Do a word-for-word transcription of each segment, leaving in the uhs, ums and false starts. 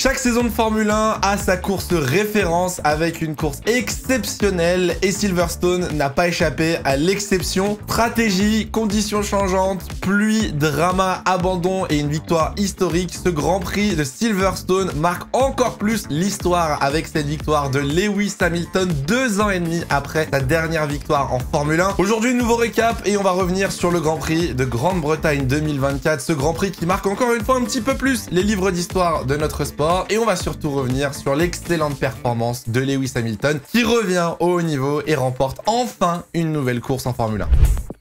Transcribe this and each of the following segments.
Chaque saison de Formule un a sa course référence avec une course exceptionnelle et Silverstone n'a pas échappé à l'exception. Stratégie, conditions changeantes, pluie, drama, abandon et une victoire historique. Ce Grand Prix de Silverstone marque encore plus l'histoire avec cette victoire de Lewis Hamilton deux ans et demi après sa dernière victoire en Formule un. Aujourd'hui, nouveau récap et on va revenir sur le Grand Prix de Grande-Bretagne deux mille vingt-quatre. Ce Grand Prix qui marque encore une fois un petit peu plus les livres d'histoire de notre sport. Et on va surtout revenir sur l'excellente performance de Lewis Hamilton qui revient au haut niveau et remporte enfin une nouvelle course en Formule un.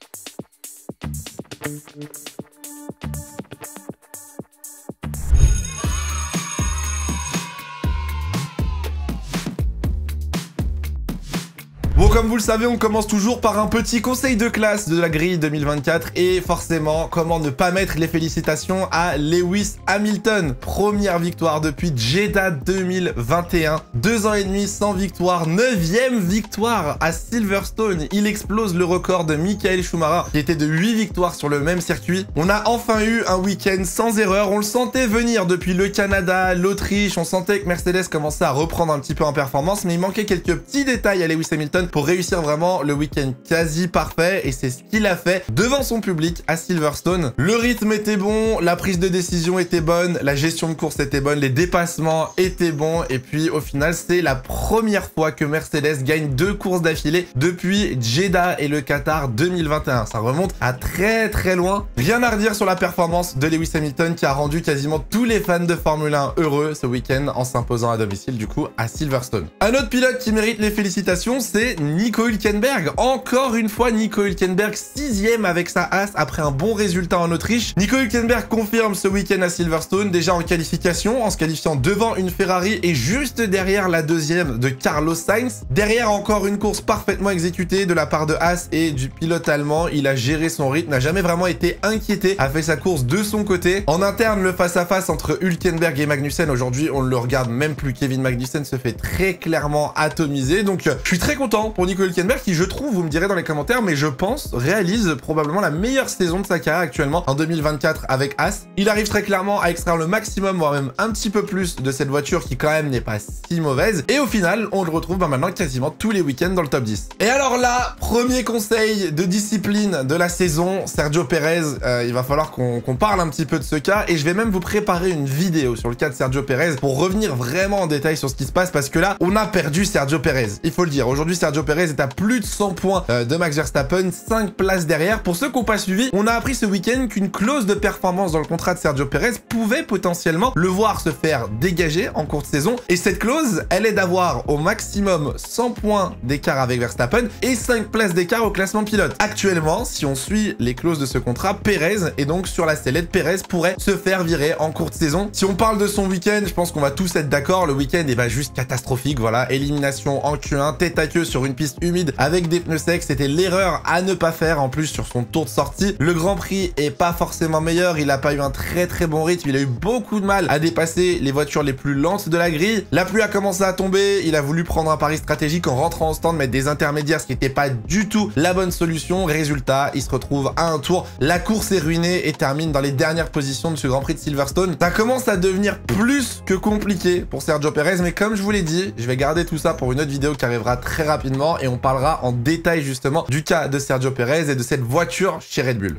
Bon, comme vous le savez, on commence toujours par un petit conseil de classe de la grille deux mille vingt-quatre et forcément, comment ne pas mettre les félicitations à Lewis Hamilton. Première victoire depuis Jeddah deux mille vingt et un, deux ans et demi sans victoire, neuvième victoire à Silverstone. Il explose le record de Michael Schumacher qui était de huit victoires sur le même circuit. On a enfin eu un week-end sans erreur, on le sentait venir depuis le Canada, l'Autriche, on sentait que Mercedes commençait à reprendre un petit peu en performance, mais il manquait quelques petits détails à Lewis Hamilton pour réussir vraiment le week-end quasi parfait et c'est ce qu'il a fait devant son public à Silverstone. Le rythme était bon, la prise de décision était bonne, la gestion de course était bonne, les dépassements étaient bons et puis au final c'est la première fois que Mercedes gagne deux courses d'affilée depuis Jeddah et le Qatar deux mille vingt et un. Ça remonte à très très loin. Rien à redire sur la performance de Lewis Hamilton qui a rendu quasiment tous les fans de Formule un heureux ce week-end en s'imposant à domicile du coup à Silverstone. Un autre pilote qui mérite les félicitations c'est Nico Hülkenberg. Encore une fois, Nico Hülkenberg, sixième avec sa Haas après un bon résultat en Autriche. Nico Hülkenberg confirme ce week-end à Silverstone, déjà en qualification, en se qualifiant devant une Ferrari et juste derrière la deuxième de Carlos Sainz. Derrière, encore une course parfaitement exécutée de la part de Haas et du pilote allemand. Il a géré son rythme, n'a jamais vraiment été inquiété, a fait sa course de son côté. En interne, le face-à-face entre Hülkenberg et Magnussen, aujourd'hui, on ne le regarde même plus. Kevin Magnussen se fait très clairement atomiser. Donc, je suis très content pour Nico Hülkenberg qui, je trouve, vous me direz dans les commentaires, mais je pense, réalise probablement la meilleure saison de sa carrière actuellement en deux mille vingt-quatre avec Haas. Il arrive très clairement à extraire le maximum, voire même un petit peu plus de cette voiture qui quand même n'est pas si mauvaise. Et au final, on le retrouve ben, maintenant quasiment tous les week-ends dans le top dix. Et alors là, premier conseil de discipline de la saison, Sergio Perez, euh, il va falloir qu'on qu'on parle un petit peu de ce cas et je vais même vous préparer une vidéo sur le cas de Sergio Perez pour revenir vraiment en détail sur ce qui se passe parce que là, on a perdu Sergio Perez. Il faut le dire, aujourd'hui, Sergio Perez est à plus de cent points euh, de Max Verstappen, cinq places derrière. Pour ceux qui n'ont pas suivi, on a appris ce week-end qu'une clause de performance dans le contrat de Sergio Perez pouvait potentiellement le voir se faire dégager en cours de saison. Et cette clause, elle est d'avoir au maximum cent points d'écart avec Verstappen et cinq places d'écart au classement pilote. Actuellement, si on suit les clauses de ce contrat, Perez est donc sur la sellette. Perez pourrait se faire virer en cours de saison. Si on parle de son week-end, je pense qu'on va tous être d'accord. Le week-end est bah, juste catastrophique. Voilà, élimination en Q un, tête à queue sur une piste humide avec des pneus secs, c'était l'erreur à ne pas faire en plus sur son tour de sortie. Le Grand Prix est pas forcément meilleur, il a pas eu un très très bon rythme, il a eu beaucoup de mal à dépasser les voitures les plus lentes de la grille. La pluie a commencé à tomber, il a voulu prendre un pari stratégique en rentrant au stand, mettre des intermédiaires, ce qui n'était pas du tout la bonne solution. Résultat, il se retrouve à un tour, la course est ruinée et termine dans les dernières positions de ce Grand Prix de Silverstone. Ça commence à devenir plus que compliqué pour Sergio Perez, mais comme je vous l'ai dit, je vais garder tout ça pour une autre vidéo qui arrivera très rapidement et on parlera en détail justement du cas de Sergio Perez et de cette voiture chez Red Bull.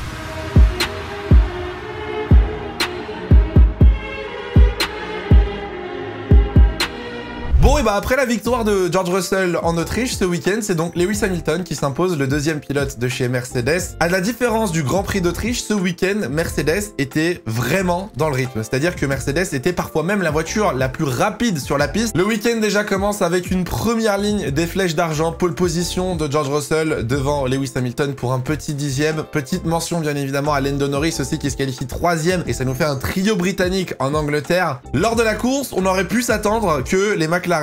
Bon, et bah après la victoire de George Russell en Autriche ce week-end, c'est donc Lewis Hamilton qui s'impose, le deuxième pilote de chez Mercedes. À la différence du Grand Prix d'Autriche, ce week-end, Mercedes était vraiment dans le rythme. C'est-à-dire que Mercedes était parfois même la voiture la plus rapide sur la piste. Le week-end déjà commence avec une première ligne des flèches d'argent, pole position de George Russell devant Lewis Hamilton pour un petit dixième. Petite mention bien évidemment à Lando Norris aussi qui se qualifie troisième et ça nous fait un trio britannique en Angleterre. Lors de la course, on aurait pu s'attendre que les McLaren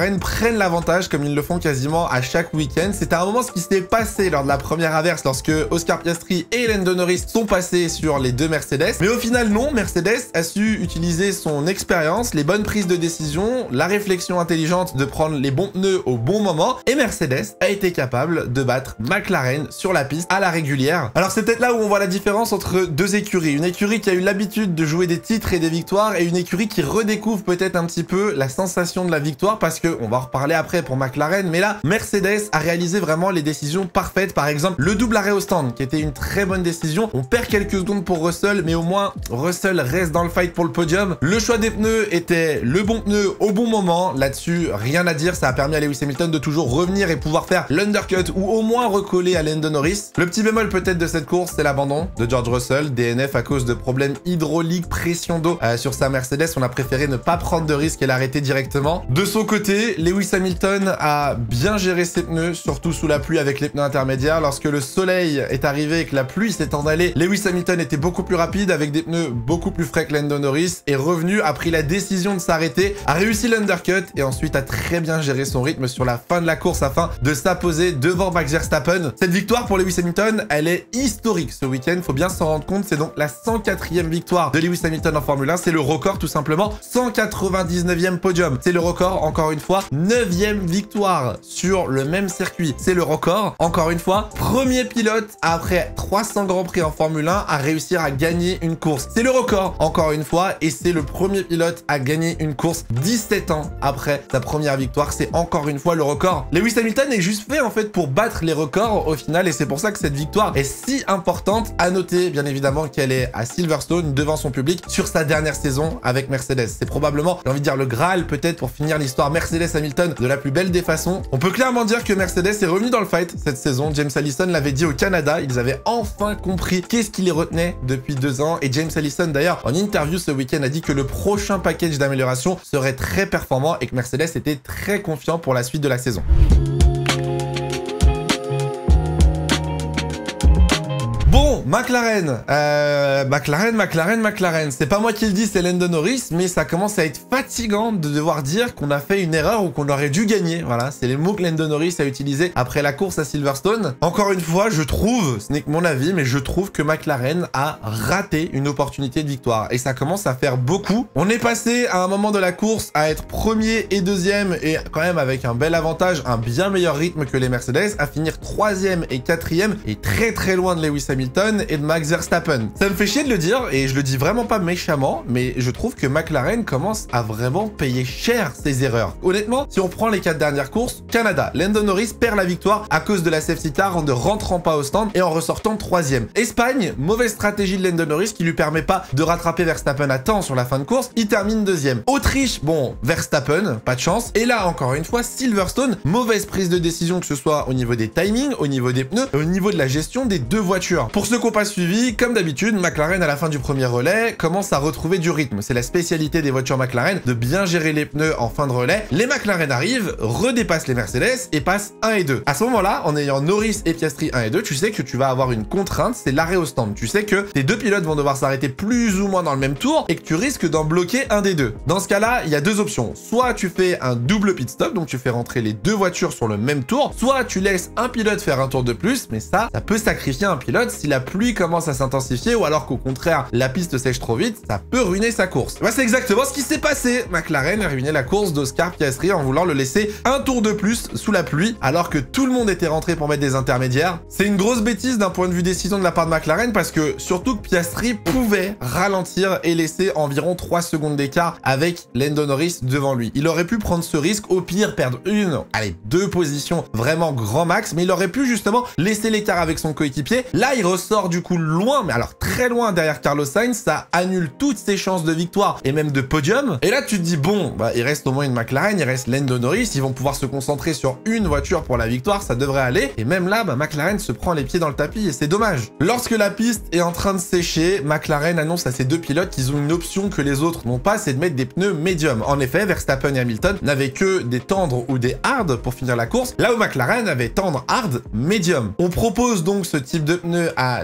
McLaren prennent l'avantage comme ils le font quasiment à chaque week-end. C'était un moment ce qui s'était passé lors de la première averse lorsque Oscar Piastri et Lando Norris sont passés sur les deux Mercedes. Mais au final non, Mercedes a su utiliser son expérience, les bonnes prises de décision, la réflexion intelligente de prendre les bons pneus au bon moment et Mercedes a été capable de battre McLaren sur la piste à la régulière. Alors c'est peut-être là où on voit la différence entre deux écuries. Une écurie qui a eu l'habitude de jouer des titres et des victoires et une écurie qui redécouvre peut-être un petit peu la sensation de la victoire parce que, on va en reparler après pour McLaren, mais là, Mercedes a réalisé vraiment les décisions parfaites. Par exemple, le double arrêt au stand qui était une très bonne décision. On perd quelques secondes pour Russell, mais au moins Russell reste dans le fight pour le podium. Le choix des pneus était le bon pneu au bon moment. Là-dessus, rien à dire. Ça a permis à Lewis Hamilton de toujours revenir et pouvoir faire l'undercut ou au moins recoller à Lando Norris. Le petit bémol peut-être de cette course, c'est l'abandon de George Russell, D N F à cause de problèmes hydrauliques, pression d'eau euh, sur sa Mercedes. On a préféré ne pas prendre de risque et l'arrêter directement. De son côté, Lewis Hamilton a bien géré ses pneus, surtout sous la pluie avec les pneus intermédiaires. Lorsque le soleil est arrivé et que la pluie s'est en allée, Lewis Hamilton était beaucoup plus rapide avec des pneus beaucoup plus frais que Lando Norris, est revenu, a pris la décision de s'arrêter, a réussi l'undercut et ensuite a très bien géré son rythme sur la fin de la course afin de s'imposer devant Max Verstappen. Cette victoire pour Lewis Hamilton, elle est historique ce week-end, faut bien s'en rendre compte, c'est donc la cent quatrième victoire de Lewis Hamilton en Formule un, c'est le record tout simplement, cent quatre-vingt-dix-neuvième podium, c'est le record encore une fois, neuvième victoire sur le même circuit, c'est le record, encore une fois, premier pilote après trois cents grands prix en Formule un à réussir à gagner une course, c'est le record encore une fois et c'est le premier pilote à gagner une course dix-sept ans après sa première victoire, c'est encore une fois le record. Lewis Hamilton est juste fait en fait pour battre les records au final et c'est pour ça que cette victoire est si importante. À noter bien évidemment qu'elle est à Silverstone devant son public sur sa dernière saison avec Mercedes. C'est probablement, j'ai envie de dire, le Graal peut-être pour finir l'histoire Mercedes-Hamilton de la plus belle des façons. On peut clairement dire que Mercedes est revenu dans le fight cette saison. James Allison l'avait dit au Canada, ils avaient enfin compris qu'est-ce qui les retenait depuis deux ans et James Allison d'ailleurs en interview ce week-end a dit que le prochain package d'amélioration serait très performant et que Mercedes était très confiant pour la suite de la saison. Bon, McLaren, euh, McLaren, McLaren, McLaren, c'est pas moi qui le dis, c'est Lando Norris, mais ça commence à être fatigant de devoir dire qu'on a fait une erreur ou qu'on aurait dû gagner, voilà, c'est les mots que Lando Norris a utilisés après la course à Silverstone. Encore une fois, je trouve, ce n'est que mon avis, mais je trouve que McLaren a raté une opportunité de victoire, et ça commence à faire beaucoup. On est passé à un moment de la course à être premier et deuxième, et quand même avec un bel avantage, un bien meilleur rythme que les Mercedes, à finir troisième et quatrième, et très très loin de Lewis Hamilton et de Max Verstappen. Ça me fait chier de le dire et je le dis vraiment pas méchamment, mais je trouve que McLaren commence à vraiment payer cher ses erreurs. Honnêtement, si on prend les quatre dernières courses, Canada, Lando Norris perd la victoire à cause de la safety car en ne rentrant pas au stand et en ressortant troisième. Espagne, mauvaise stratégie de Lando Norris qui lui permet pas de rattraper Verstappen à temps sur la fin de course, il termine deuxième. Autriche, bon, Verstappen, pas de chance. Et là, encore une fois, Silverstone, mauvaise prise de décision que ce soit au niveau des timings, au niveau des pneus, au niveau de la gestion des deux voitures. Pour ceux qui n'ont pas suivi, comme d'habitude, McLaren à la fin du premier relais commence à retrouver du rythme. C'est la spécialité des voitures McLaren de bien gérer les pneus en fin de relais. Les McLaren arrivent, redépassent les Mercedes et passent un et deux. À ce moment-là, en ayant Norris et Piastri un et deux, tu sais que tu vas avoir une contrainte, c'est l'arrêt au stand. Tu sais que tes deux pilotes vont devoir s'arrêter plus ou moins dans le même tour et que tu risques d'en bloquer un des deux. Dans ce cas-là, il y a deux options. Soit tu fais un double pit stop, donc tu fais rentrer les deux voitures sur le même tour, soit tu laisses un pilote faire un tour de plus, mais ça, ça peut sacrifier un pilote si la pluie commence à s'intensifier ou alors qu'au contraire, la piste sèche trop vite, ça peut ruiner sa course. Bah, c'est exactement ce qui s'est passé. McLaren a ruiné la course d'Oscar Piastri en voulant le laisser un tour de plus sous la pluie alors que tout le monde était rentré pour mettre des intermédiaires. C'est une grosse bêtise d'un point de vue décision de la part de McLaren parce que surtout que Piastri pouvait ralentir et laisser environ trois secondes d'écart avec Lando Norris devant lui. Il aurait pu prendre ce risque, au pire perdre une, allez, deux positions vraiment grand max, mais il aurait pu justement laisser l'écart avec son coéquipier. Là, il ressort du coup loin, mais alors très loin derrière Carlos Sainz, ça annule toutes ses chances de victoire et même de podium. Et là, tu te dis, bon, bah, il reste au moins une McLaren, il reste Lando Norris, ils vont pouvoir se concentrer sur une voiture pour la victoire, ça devrait aller. Et même là, bah, McLaren se prend les pieds dans le tapis et c'est dommage. Lorsque la piste est en train de sécher, McLaren annonce à ses deux pilotes qu'ils ont une option que les autres n'ont pas, c'est de mettre des pneus médium. En effet, Verstappen et Hamilton n'avaient que des tendres ou des hard pour finir la course, là où McLaren avait tendre, hard, médium. On propose donc ce type de pneus à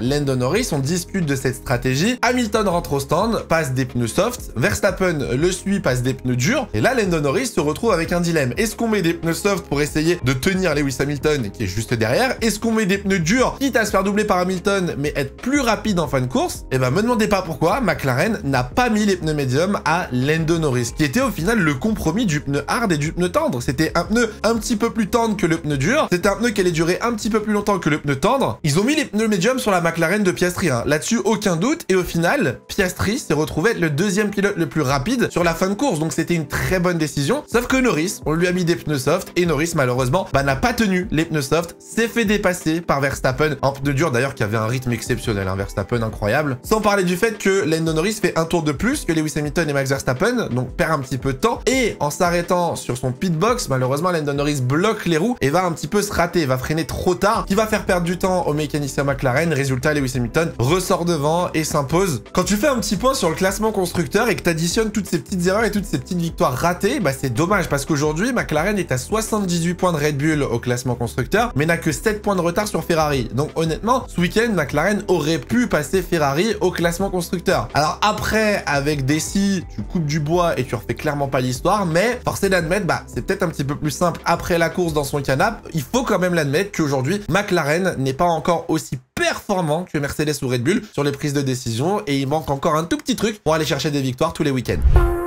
Lando Norris, on discute de cette stratégie. Hamilton rentre au stand, passe des pneus soft, Verstappen le suit, passe des pneus durs, et là Lando Norris se retrouve avec un dilemme. Est-ce qu'on met des pneus soft pour essayer de tenir Lewis Hamilton qui est juste derrière? Est-ce qu'on met des pneus durs quitte à se faire doubler par Hamilton mais être plus rapide en fin de course? Et ben me demandez pas pourquoi McLaren n'a pas mis les pneus médiums à Lando Norris, qui était au final le compromis du pneu hard et du pneu tendre. C'était un pneu un petit peu plus tendre que le pneu dur, c'était un pneu qui allait durer un petit peu plus longtemps que le pneu tendre. Ils ont mis les pneus médiums sur la McLaren de Piastri, hein. Là-dessus aucun doute, et au final Piastri s'est retrouvé être le deuxième pilote le plus rapide sur la fin de course, donc c'était une très bonne décision. Sauf que Norris, on lui a mis des pneus soft, et Norris malheureusement bah, n'a pas tenu les pneus soft, s'est fait dépasser par Verstappen, en pneu dur d'ailleurs qui avait un rythme exceptionnel, hein, Verstappen incroyable. Sans parler du fait que Lando Norris fait un tour de plus que Lewis Hamilton et Max Verstappen, donc perd un petit peu de temps, et en s'arrêtant sur son pitbox, malheureusement Lando Norris bloque les roues et va un petit peu se rater, va freiner trop tard, qui va faire perdre du temps au mécanicien McLaren. Résultat, Lewis Hamilton ressort devant et s'impose. Quand tu fais un petit point sur le classement constructeur et que tu additionnes toutes ces petites erreurs et toutes ces petites victoires ratées, bah c'est dommage parce qu'aujourd'hui McLaren est à soixante-dix-huit points de Red Bull au classement constructeur, mais n'a que sept points de retard sur Ferrari. Donc honnêtement, ce week-end, McLaren aurait pu passer Ferrari au classement constructeur. Alors après, avec Desi, tu coupes du bois et tu refais clairement pas l'histoire, mais force est d'admettre, bah c'est peut-être un petit peu plus simple après la course dans son canap. Il faut quand même l'admettre qu'aujourd'hui, McLaren n'est pas encore aussi performant que Mercedes ou Red Bull sur les prises de décision, et il manque encore un tout petit truc pour aller chercher des victoires tous les week-ends.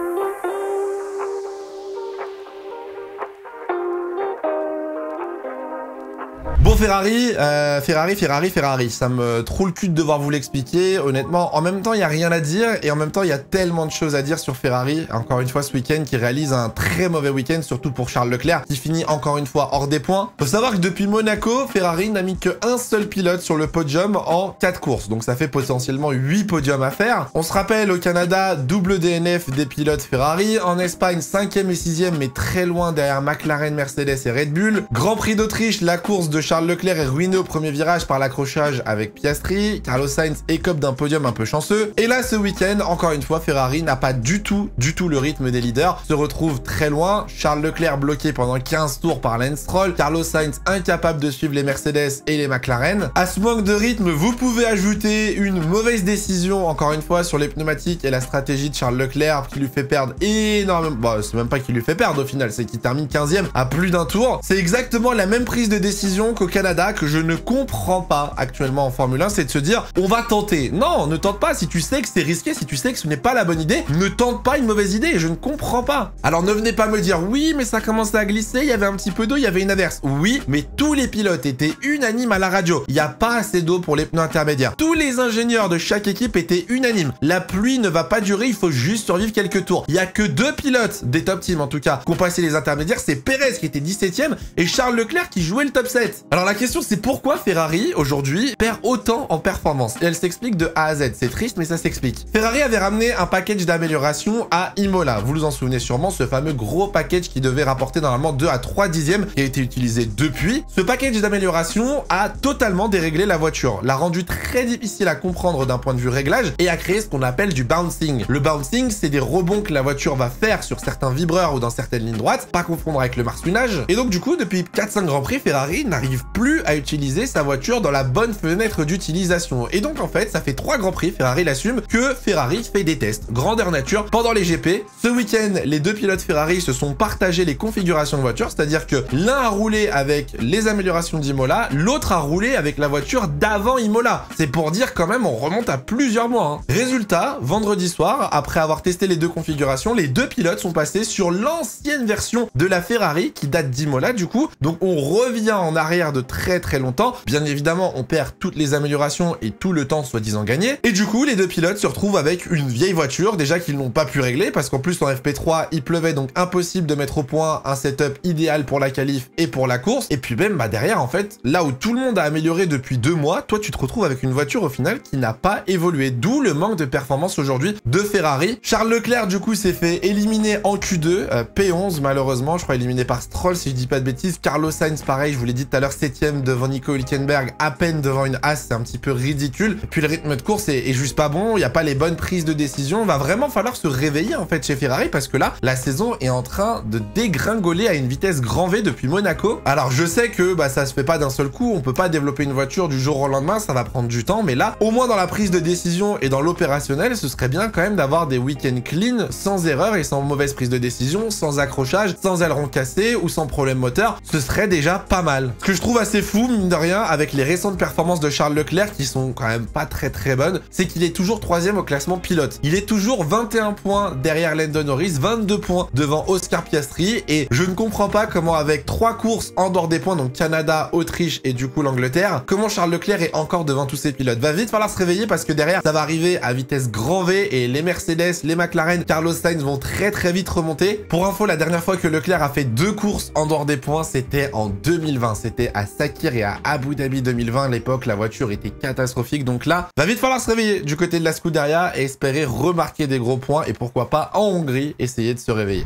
Bon Ferrari, euh, Ferrari, Ferrari, Ferrari, ça me trouve le cul de devoir vous l'expliquer. Honnêtement, en même temps, il n'y a rien à dire et en même temps, il y a tellement de choses à dire sur Ferrari. Encore une fois, ce week-end, qui réalise un très mauvais week-end, surtout pour Charles Leclerc, qui finit encore une fois hors des points. Faut savoir que depuis Monaco, Ferrari n'a mis qu'un seul pilote sur le podium en quatre courses. Donc ça fait potentiellement huit podiums à faire. On se rappelle, au Canada, double D N F des pilotes Ferrari. En Espagne, cinquième et sixième, mais très loin derrière McLaren, Mercedes et Red Bull. Grand Prix d'Autriche, la course de Charles Leclerc est ruiné au premier virage par l'accrochage avec Piastri. Carlos Sainz écope d'un podium un peu chanceux. Et là, ce week-end, encore une fois, Ferrari n'a pas du tout, du tout le rythme des leaders. Se retrouve très loin. Charles Leclerc bloqué pendant quinze tours par Lance Stroll. Carlos Sainz incapable de suivre les Mercedes et les McLaren. À ce manque de rythme, vous pouvez ajouter une mauvaise décision, encore une fois, sur les pneumatiques et la stratégie de Charles Leclerc qui lui fait perdre énormément. Bon, c'est même pas qu'il lui fait perdre au final, c'est qu'il termine quinzième à plus d'un tour. C'est exactement la même prise de décision qu'au Canada, que je ne comprends pas actuellement en Formule un, c'est de se dire on va tenter. Non, ne tente pas. Si tu sais que c'est risqué, si tu sais que ce n'est pas la bonne idée, ne tente pas une mauvaise idée. Je ne comprends pas. Alors ne venez pas me dire oui, mais ça commençait à glisser, il y avait un petit peu d'eau, il y avait une averse. Oui, mais tous les pilotes étaient unanimes à la radio. Il n'y a pas assez d'eau pour les pneus intermédiaires. Tous les ingénieurs de chaque équipe étaient unanimes. La pluie ne va pas durer, il faut juste survivre quelques tours. Il n'y a que deux pilotes, des top teams en tout cas, qui ont passé les intermédiaires. C'est Perez qui était dix-septième et Charles Leclerc qui jouait le top sept. Alors la question c'est pourquoi Ferrari aujourd'hui perd autant en performance, et elle s'explique de A à Z. C'est triste mais ça s'explique. Ferrari avait ramené un package d'amélioration à Imola. Vous vous en souvenez sûrement, ce fameux gros package qui devait rapporter normalement deux à trois dixièmes, qui a été utilisé depuis. Ce package d'amélioration a totalement déréglé la voiture, l'a rendu très difficile à comprendre d'un point de vue réglage et a créé ce qu'on appelle du bouncing. Le bouncing, c'est des rebonds que la voiture va faire sur certains vibreurs ou dans certaines lignes droites, pas confondre avec le marsouinage. Et donc du coup, depuis quatre cinq Grands Prix, Ferrari n'arrive plus à utiliser sa voiture dans la bonne fenêtre d'utilisation. Et donc en fait, ça fait trois Grands Prix, Ferrari l'assume, que Ferrari fait des tests grandeur nature pendant les G P. Ce week-end, les deux pilotes Ferrari se sont partagés les configurations de voiture, c'est-à-dire que l'un a roulé avec les améliorations d'Imola, l'autre a roulé avec la voiture d'avant Imola. C'est pour dire quand même, on remonte à plusieurs mois. Hein. Résultat, vendredi soir, après avoir testé les deux configurations, les deux pilotes sont passés sur l'ancienne version de la Ferrari qui date d'Imola du coup. Donc on revient en arrière de très très longtemps. Bien évidemment, on perd toutes les améliorations et tout le temps soi-disant gagné. Et du coup, les deux pilotes se retrouvent avec une vieille voiture, déjà qu'ils n'ont pas pu régler, parce qu'en plus en F P trois, il pleuvait, donc impossible de mettre au point un setup idéal pour la qualif et pour la course. Et puis même, bah derrière, en fait, là où tout le monde a amélioré depuis deux mois, toi tu te retrouves avec une voiture au final qui n'a pas évolué. D'où le manque de performance aujourd'hui de Ferrari. Charles Leclerc, du coup, s'est fait éliminer en Q deux, euh, P onze malheureusement, je crois éliminé par Stroll si je dis pas de bêtises. Carlos Sainz, pareil, je vous l'ai dit tout à l'heure, septième septième devant Nico Hülkenberg, à peine devant une As, c'est un petit peu ridicule. Et puis le rythme de course est, est juste pas bon, il n'y a pas les bonnes prises de décision. Va vraiment falloir se réveiller en fait chez Ferrari parce que là, la saison est en train de dégringoler à une vitesse grand V depuis Monaco. Alors je sais que bah, ça se fait pas d'un seul coup, on peut pas développer une voiture du jour au lendemain, ça va prendre du temps, mais là, au moins dans la prise de décision et dans l'opérationnel, ce serait bien quand même d'avoir des week-ends clean, sans erreur et sans mauvaise prise de décision, sans accrochage, sans aileron cassé ou sans problème moteur. Ce serait déjà pas mal. Ce que je trouve assez fou, mine de rien, avec les récentes performances de Charles Leclerc qui sont quand même pas très très bonnes, c'est qu'il est toujours troisième au classement pilote. Il est toujours vingt et un points derrière Lando Norris, vingt-deux points devant Oscar Piastri, et je ne comprends pas comment avec trois courses en dehors des points, donc Canada, Autriche et du coup l'Angleterre, comment Charles Leclerc est encore devant tous ces pilotes. Va vite falloir se réveiller parce que derrière ça va arriver à vitesse grand V et les Mercedes, les McLaren, Carlos Sainz vont très très vite remonter. Pour info, la dernière fois que Leclerc a fait deux courses en dehors des points, c'était en deux mille vingt. C'était à Sakir et à Abu Dhabi deux mille vingt. À l'époque, la voiture était catastrophique. Donc là, va vite falloir se réveiller du côté de la Scuderia et espérer remarquer des gros points. Et pourquoi pas en Hongrie, essayer de se réveiller.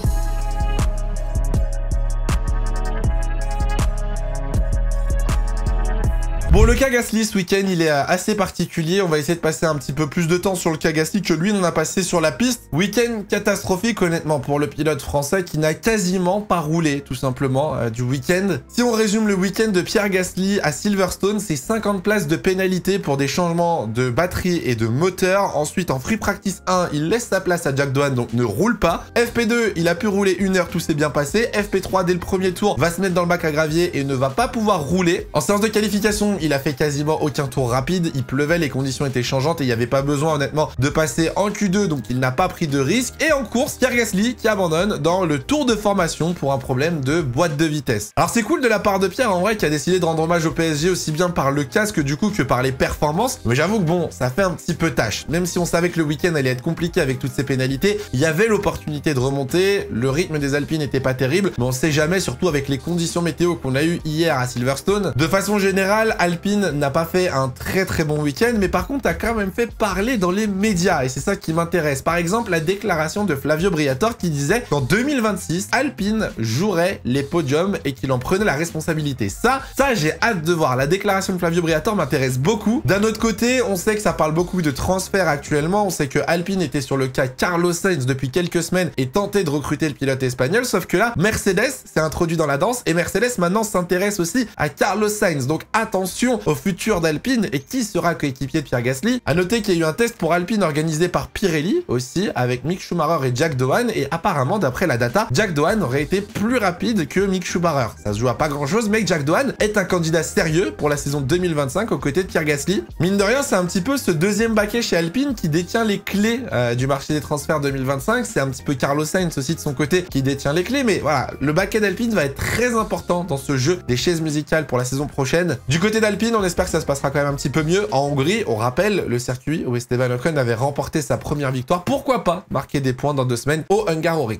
Bon, le cas Gasly ce week-end, il est assez particulier. On va essayer de passer un petit peu plus de temps sur le cas Gasly que lui, on en a passé sur la piste. Week-end catastrophique, honnêtement, pour le pilote français qui n'a quasiment pas roulé, tout simplement, euh, du week-end. Si on résume le week-end de Pierre Gasly à Silverstone, c'est cinquante places de pénalité pour des changements de batterie et de moteur. Ensuite, en Free Practice un, il laisse sa place à Jack Doohan, donc ne roule pas. F P deux, il a pu rouler une heure, tout s'est bien passé. F P trois, dès le premier tour, va se mettre dans le bac à gravier et ne va pas pouvoir rouler. En séance de qualification, il a fait quasiment aucun tour rapide, il pleuvait, les conditions étaient changeantes et il n'y avait pas besoin honnêtement de passer en Q deux, donc il n'a pas pris de risque. Et en course, Pierre Gasly qui abandonne dans le tour de formation pour un problème de boîte de vitesse. Alors c'est cool de la part de Pierre en vrai qui a décidé de rendre hommage au P S G aussi bien par le casque du coup que par les performances, mais j'avoue que bon, ça fait un petit peu tâche. Même si on savait que le week-end allait être compliqué avec toutes ces pénalités, il y avait l'opportunité de remonter, le rythme des Alpines n'était pas terrible, mais on sait jamais, surtout avec les conditions météo qu'on a eu hier à Silverstone. De façon générale, Alpine n'a pas fait un très très bon week-end, mais par contre a quand même fait parler dans les médias et c'est ça qui m'intéresse. Par exemple, la déclaration de Flavio Briatore qui disait qu'en deux mille vingt-six, Alpine jouerait les podiums et qu'il en prenait la responsabilité. Ça, ça j'ai hâte de voir. La déclaration de Flavio Briatore m'intéresse beaucoup. D'un autre côté, on sait que ça parle beaucoup de transferts actuellement. On sait que Alpine était sur le cas Carlos Sainz depuis quelques semaines et tentait de recruter le pilote espagnol, sauf que là, Mercedes s'est introduit dans la danse et Mercedes maintenant s'intéresse aussi à Carlos Sainz. Donc attention au futur d'Alpine et qui sera coéquipier de Pierre Gasly. À noter qu'il y a eu un test pour Alpine organisé par Pirelli aussi avec Mick Schumacher et Jack Doohan et apparemment d'après la data, Jack Doohan aurait été plus rapide que Mick Schumacher. Ça se joue à pas grand chose mais Jack Doohan est un candidat sérieux pour la saison deux mille vingt-cinq aux côtés de Pierre Gasly. Mine de rien, c'est un petit peu ce deuxième baquet chez Alpine qui détient les clés euh, du marché des transferts deux mille vingt-cinq. C'est un petit peu Carlos Sainz aussi de son côté qui détient les clés, mais voilà, le baquet d'Alpine va être très important dans ce jeu des chaises musicales pour la saison prochaine. Du côté d'Alpine, on espère que ça se passera quand même un petit peu mieux. En Hongrie, on rappelle le circuit où Esteban Ocon avait remporté sa première victoire. Pourquoi pas marquer des points dans deux semaines au Hungaroring.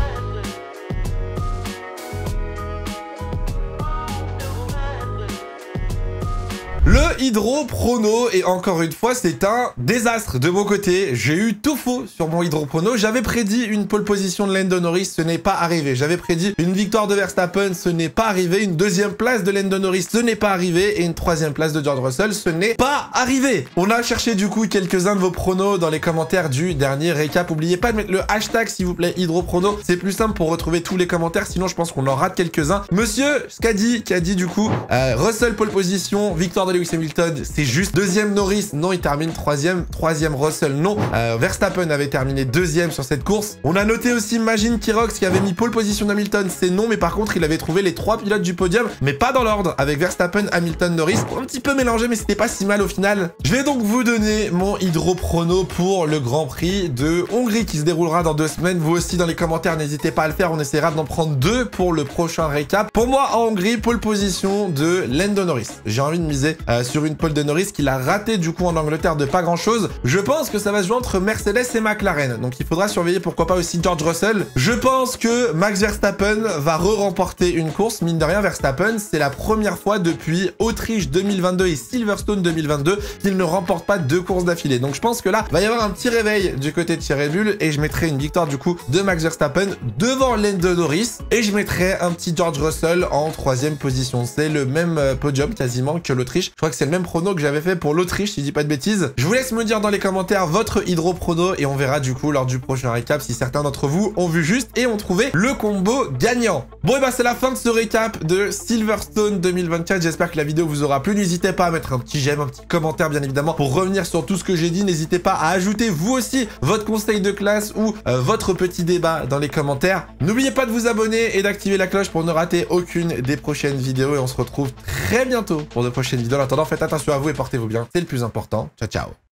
Le hydro prono, et encore une fois, c'est un désastre de mon côté. J'ai eu tout faux sur mon hydro prono. J'avais prédit une pole position de Lando Norris, ce n'est pas arrivé. J'avais prédit une victoire de Verstappen, ce n'est pas arrivé. Une deuxième place de Lando Norris, ce n'est pas arrivé. Et une troisième place de George Russell, ce n'est pas arrivé. On a cherché du coup quelques-uns de vos pronos dans les commentaires du dernier récap. N'oubliez pas de mettre le hashtag, s'il vous plaît, hydro prono. C'est plus simple pour retrouver tous les commentaires, sinon je pense qu'on en rate quelques-uns. Monsieur Scadi, qui a dit du coup, euh, Russell pole position, victoire de Lewis Hamilton, c'est juste. Deuxième Norris, non, il termine troisième. Troisième Russell, non. Euh, Verstappen avait terminé deuxième sur cette course. On a noté aussi Majin Kirox qui avait mis pole position d'Hamilton, c'est non, mais par contre il avait trouvé les trois pilotes du podium, mais pas dans l'ordre, avec Verstappen, Hamilton, Norris. Un petit peu mélangé, mais c'était pas si mal au final. Je vais donc vous donner mon hydro prono pour le Grand Prix de Hongrie qui se déroulera dans deux semaines. Vous aussi dans les commentaires, n'hésitez pas à le faire, on essaiera d'en prendre deux pour le prochain récap. Pour moi en Hongrie, pole position de Lando Norris. J'ai envie de miser euh, sur sur une pole de Norris qu'il a raté du coup en Angleterre de pas grand chose. Je pense que ça va se jouer entre Mercedes et McLaren. Donc il faudra surveiller pourquoi pas aussi George Russell. Je pense que Max Verstappen va re-remporter une course. Mine de rien, Verstappen, c'est la première fois depuis Autriche deux mille vingt-deux et Silverstone deux mille vingt-deux qu'il ne remporte pas deux courses d'affilée. Donc je pense que là, il va y avoir un petit réveil du côté de chez Red Bull et je mettrai une victoire du coup de Max Verstappen devant Lando Norris et je mettrai un petit George Russell en troisième position. C'est le même podium quasiment que l'Autriche. Je crois que c'est le même prono que j'avais fait pour l'Autriche, si je dis pas de bêtises. Je vous laisse me dire dans les commentaires votre hydro prono et on verra du coup lors du prochain récap si certains d'entre vous ont vu juste et ont trouvé le combo gagnant. Bon et bah c'est la fin de ce récap de Silverstone deux mille vingt-quatre. J'espère que la vidéo vous aura plu. N'hésitez pas à mettre un petit j'aime, un petit commentaire bien évidemment pour revenir sur tout ce que j'ai dit. N'hésitez pas à ajouter vous aussi votre conseil de classe ou euh, votre petit débat dans les commentaires. N'oubliez pas de vous abonner et d'activer la cloche pour ne rater aucune des prochaines vidéos et on se retrouve très bientôt pour de prochaines vidéos. En attendant, faites attention à vous et portez-vous bien. C'est le plus important. Ciao ciao.